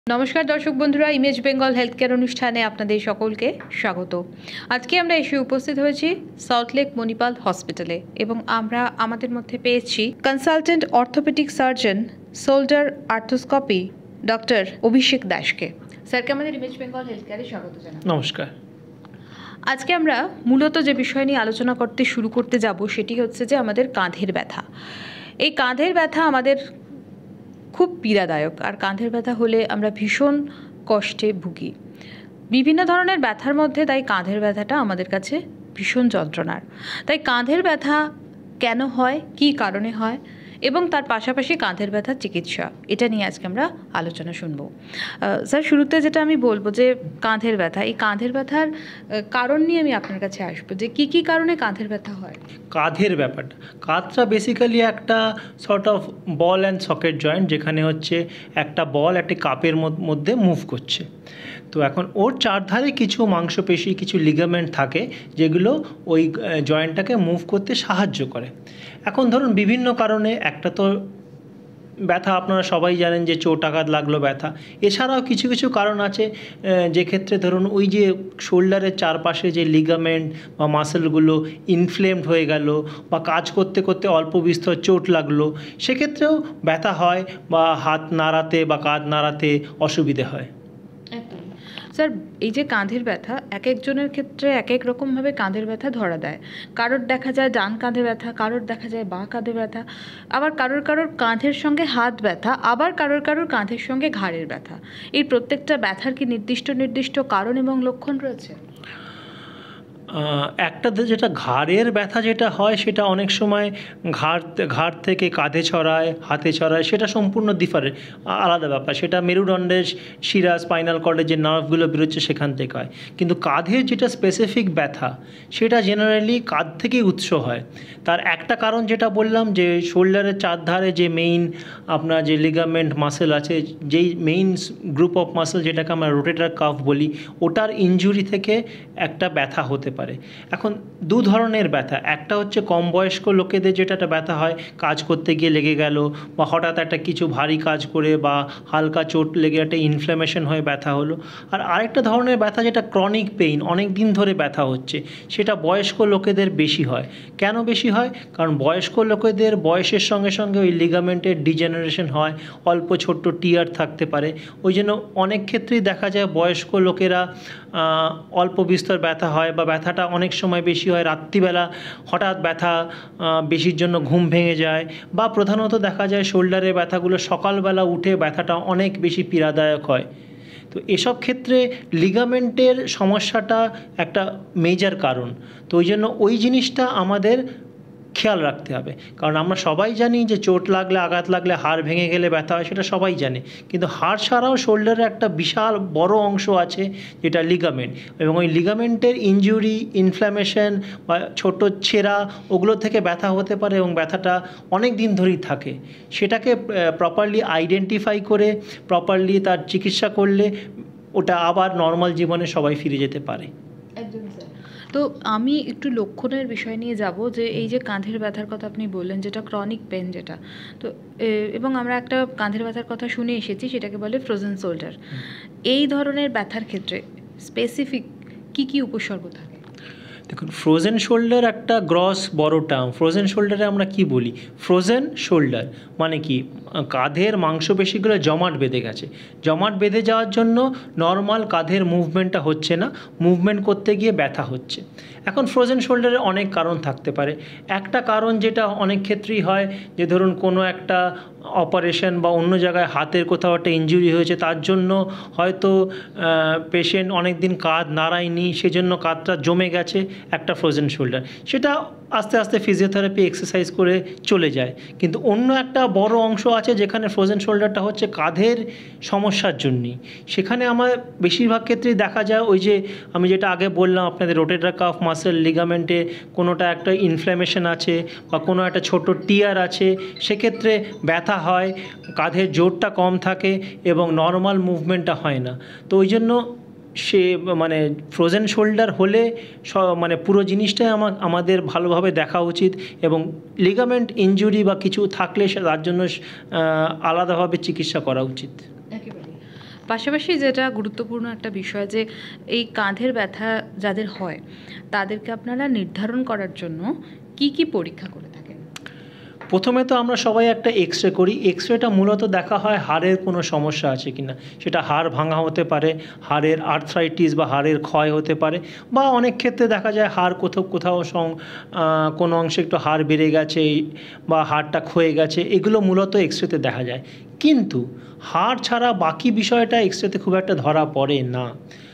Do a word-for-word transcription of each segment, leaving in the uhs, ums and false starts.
নমস্কার দর্শক বন্ধুরা, ইমেজ বেঙ্গল হেলথ কেয়ার অনুষ্ঠানে আপনাদের সকলকে স্বাগত। আজকে আমরা এসে উপস্থিত হয়েছি সল্টলেক মণিপাল হসপিটালে এবং আমরা আমাদের মধ্যে পেয়েছি consultant orthopaedic surgeon shoulder arthroscopy doctor Abhishek দাসকে। স্যারকে আমাদের ইমেজ বেঙ্গল হেলথ কেয়ারে স্বাগত জানাই। নমস্কার। আজকে আমরা মূলত যে বিষয় নিয়ে আলোচনা করতে শুরু করতে যাব সেটি হচ্ছে যে আমাদের কাঁধের ব্যথা। এই কাঁধের ব্যথা আমাদের খুব পীড়াদায়ক, আর কাঁধের ব্যথা হলে আমরা ভীষণ কষ্টে ভুগি। বিভিন্ন ধরনের ব্যথার মধ্যে তাই কাঁধের ব্যথাটা আমাদের কাছে ভীষণ যন্ত্রণার। তাই কাঁধের ব্যথা কেন হয়, কী কারণে হয় এবং তার পাশাপাশি কাঁধের ব্যথার চিকিৎসা, এটা নিয়ে আজকে আমরা আলোচনা শুনব। স্যার, শুরুতে যেটা আমি বলবো যে কাঁধের ব্যথা, এই কাঁধের ব্যথার কারণ নিয়ে আমি আপনার কাছে আসবো যে কী কী কারণে কাঁধের ব্যথা হয়। কাঁধের ব্যাপারটা, কাঁধটা বেসিক্যালি একটা sort of ball and socket joint, যেখানে হচ্ছে একটা বল একটি কাপের মধ্যে মুভ করছে। তো এখন ওর চারধারে কিছু মাংসপেশি, কিছু লিগামেন্ট থাকে যেগুলো ওই জয়েন্টটাকে মুভ করতে সাহায্য করে। এখন ধরুন বিভিন্ন কারণে, একটা তো ব্যথা আপনারা সবাই জানেন যে চোট আঘাত লাগলো ব্যথা, এছাড়াও কিছু কিছু কারণ আছে যে ক্ষেত্রে ধরুন ওই যে শোল্ডারের চারপাশে যে লিগামেন্ট বা মাসেলগুলো ইনফ্লেমড হয়ে গেল বা কাজ করতে করতে অল্প বিস্তর চোট লাগলো, সেক্ষেত্রেও ব্যথা হয় বা হাত নাড়াতে বা কাঁধ নাড়াতে অসুবিধে হয়। স্যার, এই যে কাঁধের ব্যথা এক একজনের ক্ষেত্রে এক এক রকমভাবে কাঁধের ব্যথা ধরা দেয়। কারোর দেখা যায় ডান কাঁধে ব্যথা, কারোর দেখা যায় বাঁ কাঁধে ব্যথা, আবার কারোর কারোর কাঁধের সঙ্গে হাত ব্যথা, আবার কারোর কারোর কাঁধের সঙ্গে ঘাড়ের ব্যথা। এই প্রত্যেকটা ব্যথার কি নির্দিষ্ট নির্দিষ্ট কারণ এবং লক্ষণ রয়েছে? একটা যেটা ঘাড়ের ব্যথা যেটা হয় সেটা অনেক সময় ঘাড় ঘাড় থেকে কাঁধে ছড়ায়, হাতে ছড়ায়, সেটা সম্পূর্ণ ডিফারেন্ট, আলাদা ব্যাপার। সেটা মেরুদণ্ডের শিরা, স্পাইনাল কর্ডের যে নার্ভগুলো বেরোচ্ছে সেখান থেকে হয়। কিন্তু কাঁধের যেটা স্পেসিফিক ব্যথা সেটা জেনারেলি কাঁধ থেকেই উৎস হয়। তার একটা কারণ যেটা বললাম যে শোল্ডারের চারধারে যে মেইন আপনার যে লিগামেন্ট মাসেল আছে, যেই মেইন গ্রুপ অফ মাসেল যেটাকে আমরা রোটেটর কাফ বলি, ওটার ইনজুরি থেকে একটা ব্যথা হতে পারে। এখন দু ধরনের ব্যথা, একটা হচ্ছে কম বয়স্ক লোকেদের যেটা একটা ব্যথা হয় কাজ করতে গিয়ে লেগে গেল, বা হঠাৎ একটা কিছু ভারী কাজ করে বা হালকা চোট লেগে একটা ইনফ্ল্যামেশন হয়ে ব্যথা হলো। আর আরেকটা ধরনের ব্যথা যেটা ক্রনিক পেইন, অনেক দিন ধরে ব্যথা হচ্ছে, সেটা বয়স্ক লোকেদের বেশি হয়। কেন বেশি হয়? কারণ বয়স্ক লোকেদের বয়সের সঙ্গে সঙ্গে ওই লিগামেন্টের ডিজেনারেশন হয়, অল্প ছোট্ট টিয়ার থাকতে পারে। ওই জন্য অনেক ক্ষেত্রেই দেখা যায় বয়স্ক লোকেরা অল্প বিস্তর ব্যথা হয়, বা ব্যথাটা অনেক সময় বেশি হয় রাত্রিবেলা, হঠাৎ ব্যথা বেশির জন্য ঘুম ভেঙে যায়, বা প্রধানত দেখা যায় শোল্ডারের ব্যথাগুলো সকালবেলা উঠে ব্যথাটা অনেক বেশি পীড়াদায়ক হয়। তো এসব ক্ষেত্রে লিগামেন্টের সমস্যাটা একটা মেজর কারণ। তো ওই জন্য ওই জিনিসটা আমাদের খেয়াল রাখতে হবে। কারণ আমরা সবাই জানি যে চোট লাগলে, আঘাত লাগলে, হাড় ভেঙে গেলে ব্যথা হয়, সেটা সবাই জানে। কিন্তু হাড় ছাড়াও শোল্ডারে একটা বিশাল বড় অংশ আছে যেটা লিগামেন্ট, এবং ওই লিগামেন্টের ইনজুরি, ইনফ্ল্যামেশন বা ছোটো ছেঁড়া, ওগুলো থেকে ব্যথা হতে পারে এবং ব্যথাটা অনেক দিন ধরেই থাকে। সেটাকে প্রপারলি আইডেন্টিফাই করে প্রপারলি তার চিকিৎসা করলে ওটা আবার নর্মাল জীবনে সবাই ফিরে যেতে পারে। একদম স্যার। তো আমি একটু লক্ষণের বিষয় নিয়ে যাব যে এই যে কাঁধের ব্যথার কথা আপনি বললেন, যেটা ক্রনিক পেন, যেটা তো এবং আমরা একটা কাঁধের ব্যথার কথা শুনে এসেছি, সেটাকে বলে ফ্রোজেন শোল্ডার। এই ধরনের ব্যথার ক্ষেত্রে স্পেসিফিক কি কি উপসর্গ থাকে? দেখুন, ফ্রোজেন শোল্ডার একটা গ্রস বড় টার্ম। ফ্রোজেন শোল্ডারে আমরা কি বলি? ফ্রোজেন শোল্ডার মানে কি? কাঁধের মাংসপেশিগুলো জমাট বেঁধে গেছে। জমাট বেঁধে যাওয়ার জন্য নর্মাল কাঁধের মুভমেন্টটা হচ্ছে না, মুভমেন্ট করতে গিয়ে ব্যথা হচ্ছে। এখন ফ্রোজেন শোল্ডারে অনেক কারণ থাকতে পারে। একটা কারণ যেটা অনেক ক্ষেত্রেই হয় যে ধরুন কোনো একটা অপারেশন বা অন্য জায়গায় হাতের কোথাও একটা ইনজুরি হয়েছে, তার জন্য হয়তো পেশেন্ট অনেক দিন কাঁধ নাড়ায়নি, সেজন্য কাঁধটা জমে গেছে, একটা ফ্রোজেন শোল্ডার। সেটা আস্তে আস্তে ফিজিওথেরাপি এক্সারসাইজ করে চলে যায়। কিন্তু অন্য একটা বড় অংশ আছে যেখানে ফ্রোজেন শোল্ডারটা হচ্ছে কাঁধের সমস্যার জন্যই। সেখানে আমার বেশিরভাগ ক্ষেত্রেই দেখা যায় ওই যে আমি যেটা আগে বললাম আপনাদের, রোটেটর কাফ মাসেল লিগামেন্টে কোনোটা একটা ইনফ্ল্যামেশন আছে বা কোনো একটা ছোট টিয়ার আছে, সেক্ষেত্রে ব্যথা হয়, কাঁধের জোরটা কম থাকে এবং নর্মাল মুভমেন্টটা হয় না। তো ওই জন্য সে মানে ফ্রোজেন শোল্ডার হলে মানে পুরো জিনিসটাই আমার আমাদের ভালোভাবে দেখা উচিত, এবং লিগামেন্ট ইনজুরি বা কিছু থাকলে তার জন্য আলাদাভাবে চিকিৎসা করা উচিত। একেবারে। পাশাপাশি যেটা গুরুত্বপূর্ণ একটা বিষয় যে এই কাঁধের ব্যথা যাদের হয় তাদেরকে আপনারা নির্ধারণ করার জন্য কি কি পরীক্ষা করে থাকেন? প্রথমে তো আমরা সবাই একটা এক্স রে করি। এক্স রেটা মূলত দেখা হয় হাড়ের কোনো সমস্যা আছে কিনা, সেটা হাড় ভাঙা হতে পারে, হাড়ের আর্থ্রাইটিস বা হাড়ের ক্ষয় হতে পারে, বা অনেক ক্ষেত্রে দেখা যায় হাড় কোথাও কোথাও সং আহ, কোনো অংশে একটু হাড় বেড়ে গেছে বা হাড়টা ক্ষয়ে গেছে, এগুলো মূলত এক্স রেতে দেখা যায়। কিন্তু হাড় ছাড়া বাকি বিষয়টা এক্স রেতে খুব একটা ধরা পড়ে না।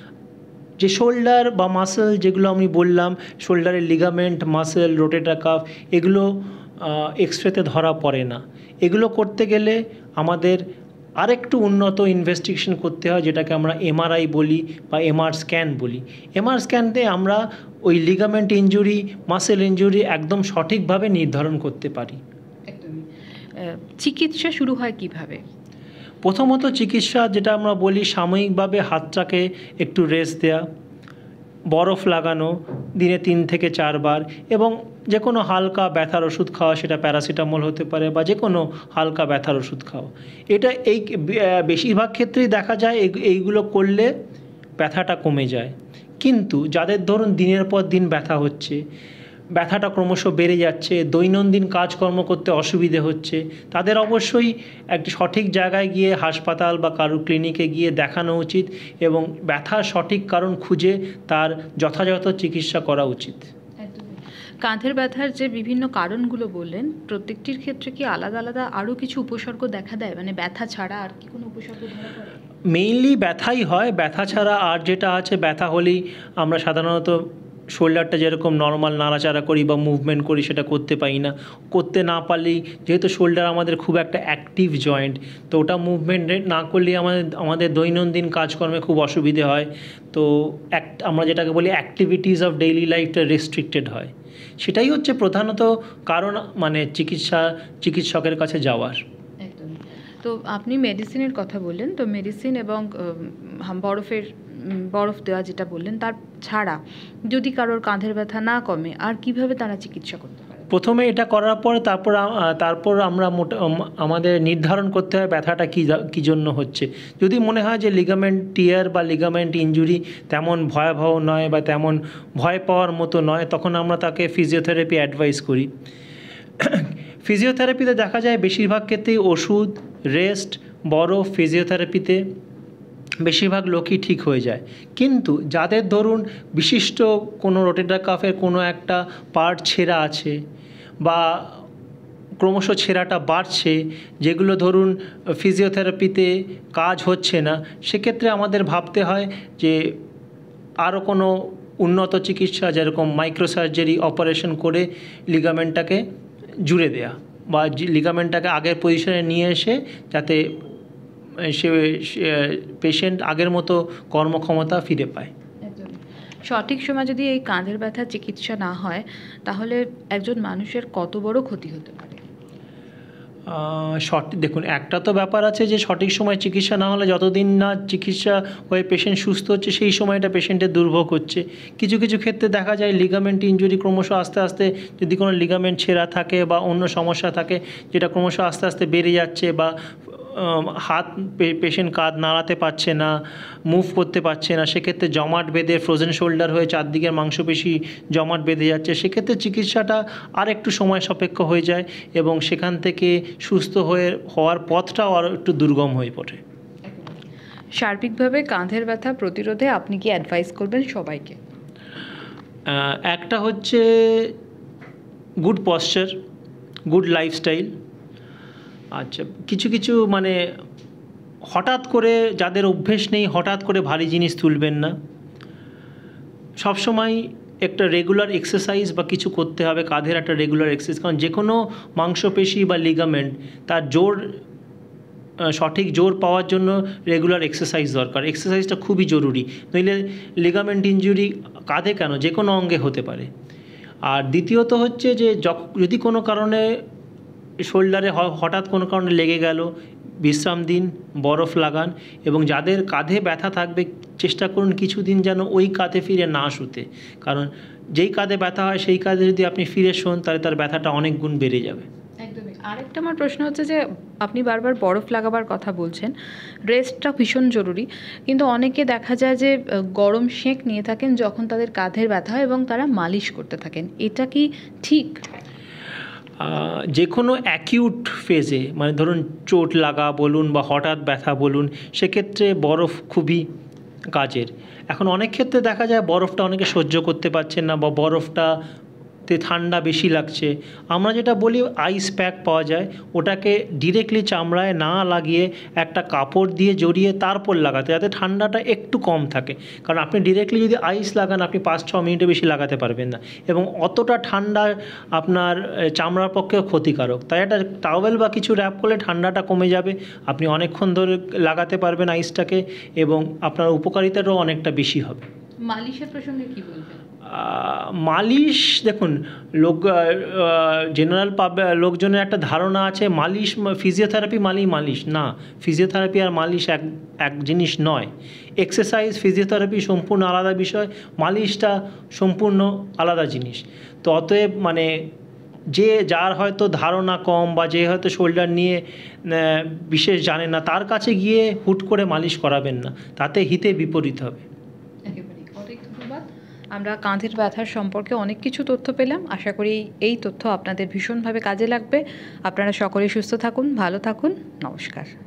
যে শোল্ডার বা মাসেল যেগুলো আমি বললাম, শোল্ডারের লিগামেন্ট, মাসেল, রোটেটর কাফ, এগুলো এক্স রেতে ধরা পড়ে না। এগুলো করতে গেলে আমাদের আরেকটু উন্নত ইনভেস্টিগেশন করতে হয়, যেটাকে আমরা এমআরআই বলি বা এমআর স্ক্যান বলি। এমআর স্ক্যানতে আমরা ওই লিগামেন্ট ইনজুরি, মাসেল ইনজুরি একদম সঠিকভাবে নির্ধারণ করতে পারি। একদমই। চিকিৎসা শুরু হয় কিভাবে? প্রথমত চিকিৎসা যেটা আমরা বলি, সাময়িকভাবে হাতটাকে একটু রেস্ট দেওয়া, বরফ লাগানো দিনে তিন থেকে চারবার, এবং যে কোনো হালকা ব্যথার ওষুধ খাওয়া, সেটা প্যারাসিটামল হতে পারে বা যে কোনো হালকা ব্যথার ওষুধ খাওয়া। এটা এই বেশিরভাগ ক্ষেত্রেই দেখা যায় এইগুলো করলে ব্যথাটা কমে যায়। কিন্তু যাদের ধরুন দিনের পর দিন ব্যথা হচ্ছে, ব্যথাটা ক্রমশ বেড়ে যাচ্ছে, দৈনন্দিন কাজকর্ম করতে অসুবিধে হচ্ছে, তাদের অবশ্যই একটি সঠিক জায়গায় গিয়ে হাসপাতাল বা কারো ক্লিনিকে গিয়ে দেখানো উচিত এবং ব্যথার সঠিক কারণ খুঁজে তার যথাযথ চিকিৎসা করা উচিত। কাঁধের ব্যথার যে বিভিন্ন কারণগুলো বললেন, প্রত্যেকটির ক্ষেত্রে কি আলাদা আলাদা আরও কিছু উপসর্গ দেখা দেয়? মানে ব্যথা ছাড়া আর কি কোনো উপসর্গ ধরা পড়ে? মেইনলি ব্যথাই হয়, ব্যথা ছাড়া আর যেটা আছে, ব্যথা হলেই আমরা সাধারণত শোল্ডারটা যেরকম নর্মাল নাড়াচাড়া করি বা মুভমেন্ট করি সেটা করতে পারি না। করতে না পারলেই, যেহেতু শোল্ডার আমাদের খুব একটা অ্যাক্টিভ জয়েন্ট, তো ওটা মুভমেন্ট না করলেই আমাদের আমাদের দৈনন্দিন কাজকর্মে খুব অসুবিধে হয়। তো এক আমরা যেটাকে বলি অ্যাক্টিভিটিস অফ ডেইলি লাইফটা রেস্ট্রিক্টেড হয়। সেটাই হচ্ছে প্রধানত কারণ, মানে চিকিৎসা চিকিৎসকের কাছে যাওয়ার। একদম। তো আপনি মেডিসিনের কথা বললেন, তো মেডিসিন এবং উম, বরফের উম, বরফ দেওয়া যেটা বললেন, তার ছাড়া যদি কারোর কাঁধের ব্যথা না কমে, আর কিভাবে তারা চিকিৎসা করতে পারে? প্রথমে এটা করার পরে তারপর আ- তারপর আমরা মোটা আম- আমাদের নির্ধারণ করতে হয় ব্যথাটা কী কী জন্য হচ্ছে। যদি মনে হয় যে লিগামেন্ট টিয়ার বা লিগামেন্ট ইনজুরি তেমন ভয়াবহ নয় বা তেমন ভয় পাওয়ার মতো নয়, তখন আমরা তাকে ফিজিওথেরাপি অ্যাডভাইস করি। ফিজিওথেরাপিতে দেখা যায় বেশিরভাগ ক্ষেত্রেই ওষুধ, রেস্ট, বরফ, ফিজিওথেরাপিতে বেশিরভাগ লোকই ঠিক হয়ে যায়। কিন্তু যাদের ধরুন বিশিষ্ট কোনো রোটেটর কাফের কোনো একটা পার্ট ছেঁড়া আছে বা ক্রমশ ছেঁড়াটা বাড়ছে, যেগুলো ধরুন ফিজিওথেরাপিতে কাজ হচ্ছে না, সেক্ষেত্রে আমাদের ভাবতে হয় যে আরও কোনো উন্নত চিকিৎসা, যেরকম মাইক্রোসার্জারি অপারেশন করে লিগামেন্টটাকে জুড়ে দেয়া বা লিগামেন্টটাকে আগের পজিশনে নিয়ে এসে যাতে সে পেশেন্ট আগের মতো কর্মক্ষমতা ফিরে পায়। সঠিক সময় যদি এই কাঁধের ব্যথার চিকিৎসা না হয়, তাহলে একজন মানুষের কত বড় ক্ষতি হতে পারে? সঠিক দেখুন, একটা তো ব্যাপার আছে যে সঠিক সময় চিকিৎসা না হলে, যতদিন না চিকিৎসা হয়ে পেশেন্ট সুস্থ হচ্ছে সেই সময়টা পেশেন্টের দুর্ভোগ হচ্ছে। কিছু কিছু ক্ষেত্রে দেখা যায় লিগামেন্ট ইনজুরি ক্রমশ আস্তে আস্তে, যদি কোনো লিগামেন্ট ছেঁড়া থাকে বা অন্য সমস্যা থাকে, যেটা ক্রমশ আস্তে আস্তে বেড়ে যাচ্ছে, বা হাত পেশেন্ট কাঁধ নাড়াতে পারছে না, মুভ করতে পারছে না, সেক্ষেত্রে জমাট বেঁধে ফ্রোজেন শোল্ডার হয়ে চারদিকের মাংসপেশি জমাট বেঁধে যাচ্ছে, সেক্ষেত্রে চিকিৎসাটা আর একটু সময় সাপেক্ষ হয়ে যায় এবং সেখান থেকে সুস্থ হয়ে হওয়ার পথটাও আরও একটু দুর্গম হয়ে পড়ে। সার্বিকভাবে কাঁধের ব্যথা প্রতিরোধে আপনি কি অ্যাডভাইস করবেন সবাইকে? একটা হচ্ছে গুড পশ্চার, গুড লাইফস্টাইল। আচ্ছা, কিছু কিছু মানে হঠাৎ করে যাদের অভ্যেস নেই, হঠাৎ করে ভারী জিনিস তুলবেন না। সবসময় একটা রেগুলার এক্সারসাইজ বা কিছু করতে হবে, কাঁধের একটা রেগুলার এক্সারসাইজ, কারণ যে কোনো মাংসপেশি বা লিগামেন্ট তার জোর, সঠিক জোর পাওয়ার জন্য রেগুলার এক্সারসাইজ দরকার। এক্সারসাইজটা খুবই জরুরি, নইলে লিগামেন্ট ইনজুরি কাঁধে কেন, যে কোনো অঙ্গে হতে পারে। আর দ্বিতীয়ত হচ্ছে যে যদি কোনো কারণে শোল্ডারে হঠাৎ কোনো কারণে লেগে গেল, বিশ্রাম দিন, বরফ লাগান, এবং যাদের কাঁধে ব্যথা থাকবে চেষ্টা করুন কিছুদিন যেন ওই কাঁধে ফিরে না শুতে, কারণ যেই কাঁধে ব্যথা হয় সেই কাঁধে যদি আপনি ফিরে শোন, তাহলে তার ব্যথাটা অনেক গুণ বেড়ে যাবে। একদমই। আরেকটা আমার প্রশ্ন হচ্ছে যে আপনি বারবার বরফ লাগাবার কথা বলছেন, রেস্টটা ভীষণ জরুরি, কিন্তু অনেকে দেখা যায় যে আহ, গরম সেঁক নিয়ে থাকেন যখন তাদের কাঁধের ব্যথা হয় এবং তারা মালিশ করতে থাকেন, এটা কি ঠিক? আহ, যে কোনো অ্যাকিউট ফেজে, মানে ধরুন চোট লাগা বলুন বা হঠাৎ ব্যথা বলুন, সেক্ষেত্রে বরফ খুবই কাজের। এখন অনেক ক্ষেত্রে দেখা যায় বরফটা অনেকে সহ্য করতে পারছেন না বা বরফটা তে ঠান্ডা বেশি লাগছে, আমরা যেটা বলি আইস প্যাক পাওয়া যায়, ওটাকে ডিরেক্টলি চামড়ায় না লাগিয়ে একটা কাপড় দিয়ে জড়িয়ে তারপর লাগাতে, যাতে ঠান্ডাটা একটু কম থাকে। কারণ আপনি ডিরেক্টলি যদি আইস লাগান, আপনি পাঁচ ছ মিনিটে বেশি লাগাতে পারবেন না, এবং অতটা ঠান্ডা আপনার এ, চামড়ার পক্ষেও ক্ষতিকারক। তাই একটা টাওয়েল বা কিছু র্যাপ করলে ঠান্ডাটা কমে যাবে, আপনি অনেকক্ষণ ধরে লাগাতে পারবেন আইসটাকে, এবং আপনার উপকারিতাটাও অনেকটা বেশি হবে। মালিশের প্রসঙ্গে কি বলবেন? আহ, মালিশ দেখুন, লোক জেনারেল পাব লোকজনের একটা ধারণা আছে মালিশ ফিজিওথেরাপি মানেই মালিশ। না, ফিজিওথেরাপি আর মালিশ এক এক জিনিস নয়। এক্সারসাইজ ফিজিওথেরাপি সম্পূর্ণ আলাদা বিষয়, মালিশটা সম্পূর্ণ আলাদা জিনিস। তো অতএব মানে যে যার হয়তো ধারণা কম বা যে হয়তো শোল্ডার নিয়ে আহ, বিশেষ জানে না, তার কাছে গিয়ে হুট করে মালিশ করাবেন না, তাতে হিতে বিপরীত হবে। একেবারেই, অনেক ধন্যবাদ। আমরা কাঁধের ব্যথার সম্পর্কে অনেক কিছু তথ্য পেলাম, আশা করি এই তথ্য আপনাদের ভীষণভাবে কাজে লাগবে। আপনারা সকলেই সুস্থ থাকুন, ভালো থাকুন, নমস্কার।